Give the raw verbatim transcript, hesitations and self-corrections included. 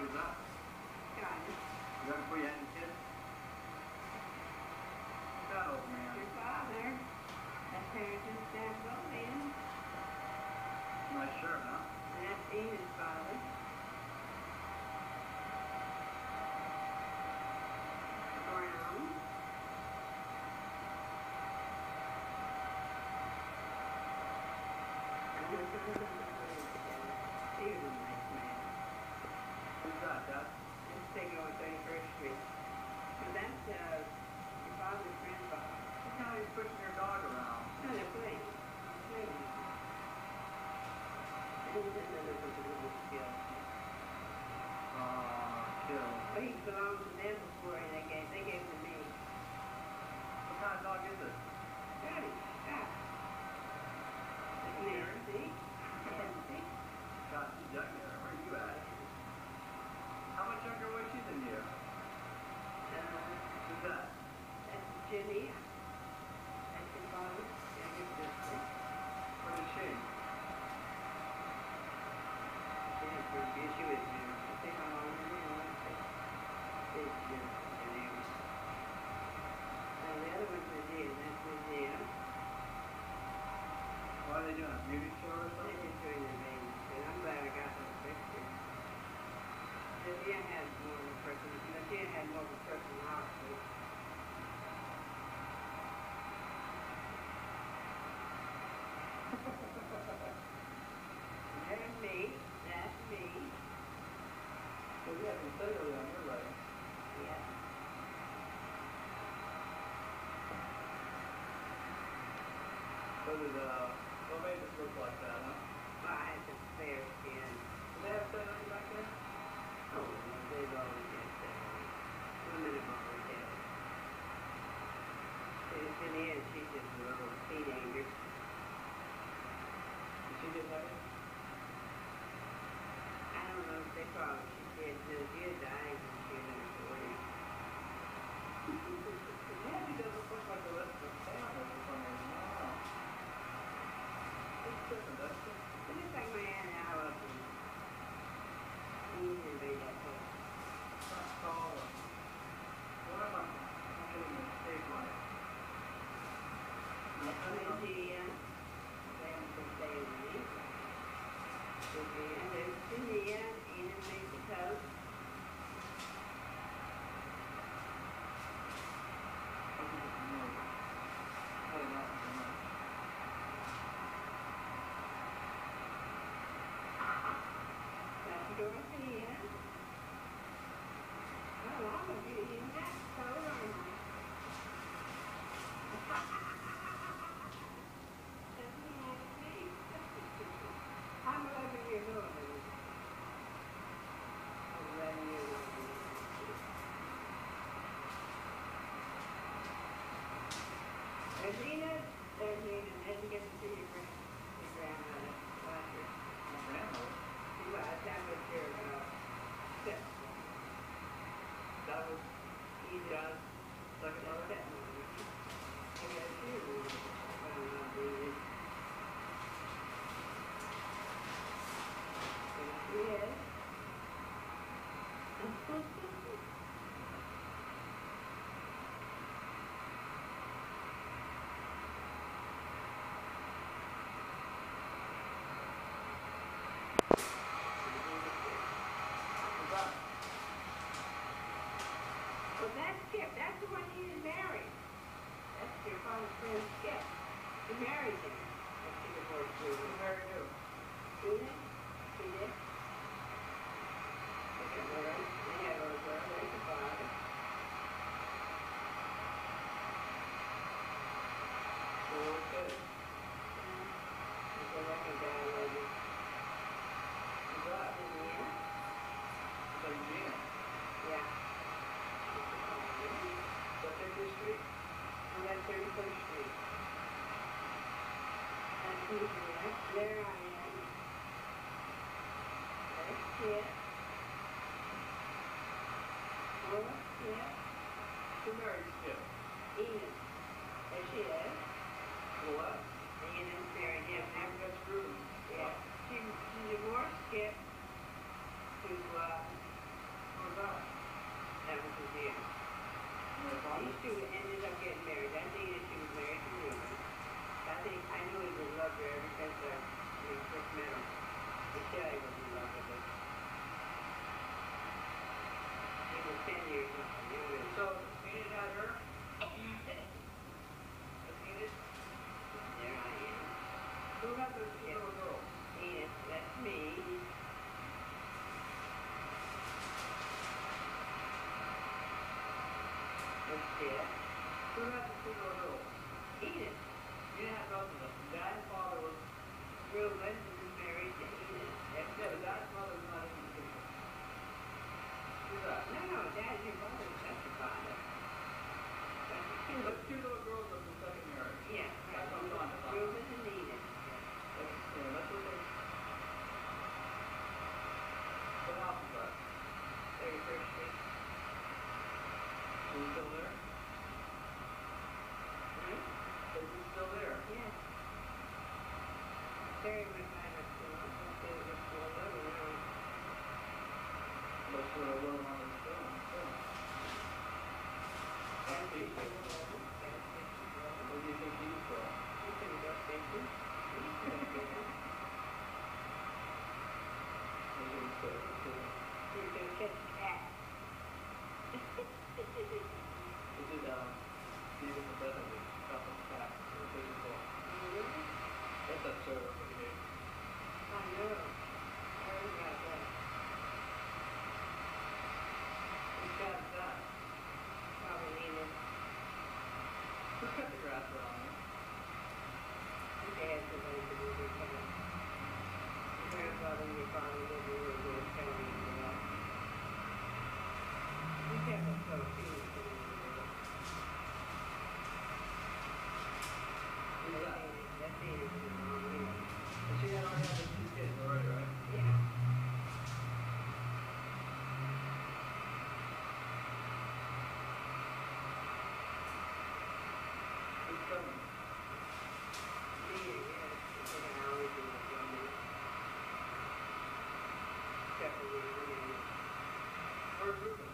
dog is that? Jahnia. Is that before you had any kids? What's that old man? Your father. That's Haritun Stambolian. Nice shirt, huh? And that's Enid's father. Brown. He was a nice man. Who's that, Dad? Just taking over thirty-first Street. So that's uh, your father's grandfather. Look how he's pushing your dog around. No, they're playing. They're playing. And then another little skill. Aw, kill. But he belonged to them before and they gave, they gave him to me. What kind of dog is it? Daddy, stop. That's Nancy. Nancy. God, she's Jahnia. Where are you at? How much younger was she than you? Uh, Who's that? that's Jahnia. That's your father's younger sister. Where is she? She was beautiful. She was beautiful. Say how long you know. It's beautiful. And the other one's Nadjia. That's Nadjia. Why are they doing a beauty show or They're something? just doing their baby. And I'm glad I got those pictures. Nadjia had more of a person. Nadjia had more of a personality. There's me. That's me. Well, you have some cellular on your leg. Yeah. So did, uh, what made this look like that, huh? Well, I had some fair skin. Did they have cellular back there? Oh, well, they've always had that. Women have always had it. It's in the end, she's just a little teenager. Did she get married? I don't know if they probably she did. Nadjia died when she was in her forties. Yeah, she doesn't look like the rest of the family for some reason. I don't know. It's different, doesn't it? It looks like my Aunt Alice and Enid made that book. It's not tall. What am I? I'm getting a mistake on it. That's Nadjia. Sam can stay with me. And there's Jahnia. Enid made the coat. That's Dorothea. Oh, I'm going to be in that coat, aren't I? That's nasty. I'm eleven years old. I'm eleven years old. There's Enid. There's Enid. Then you get to see your, grand, your grandmother. Last year. My grandmother? She was. That was your uh, step. That was Enid. second mother? Stepmother. I got two. Well, not Enid. Yes. Well, that's Skip. That's the one he is married. That's your father's friend, Skip. He married him. That's the divorce too. Who married who? Enid? He did? They had a girl. They had a girl. There's the father. Four kids. They go back and die later. Who's that? Jahnia? It's like Gina. Yeah. Is that fiftieth Street? And that's thirty-first Street. That's me here. There I am. There's Skip. Well, Skip. Who married Skip? Enid. There she is. What? Enid married him. Never That's Ruby. Yeah. She, she divorced Skip to uh, was that? That was his deal. Your father? These two ended up getting married. That day that she was married to Reuben. I think, I knew he was in love with her ever since I, you know, first met him. But yeah, he was in love with her. He was ten years younger. So, Enid had her? That's Enid? There I am. Who had those two Yeah. little girls? Enid, that's me. That's it. Who had the two little girls? Enid. You didn't have both of them. Dad and father was... Reuben was married to Enid. That's Yeah, but Dad's mother was not in the picture. Who's that? No, no, Dad, your father, that's your father. That's your two. The two little girls of the second marriage. Yeah, right. That's what I'm talking about. Reuben and Enid. That's, yeah, that's what they... What house is that? thirty-first Street. Is he still there? Hmm? Is he still there? Yeah. Terry went by my school. I thought they were just a little around. That's what I wrote on this film. film. That's That's fifty people. years old. That's fifty years old. Where do you think he's from? He's in the station. He's gonna get him. That's what he said. Okay. He's gonna catch a cat. This is, um, Stephen the Bethany, Couple of Facts, the physical. Really? That's that show that we made. I know. I heard about that. Whose cat is that? Probably Enid. Who cut the grass around there? His dad was going to do their cat. Your grandfather and your father did the real good telling you that. You have a so too. Who's that? That's Enid and your mom, yeah. And she had already had the two kids already, right? Yeah. Who's coming? Yeah, yeah. It's like an hour to the woman. Except for the women. Where's Reuben?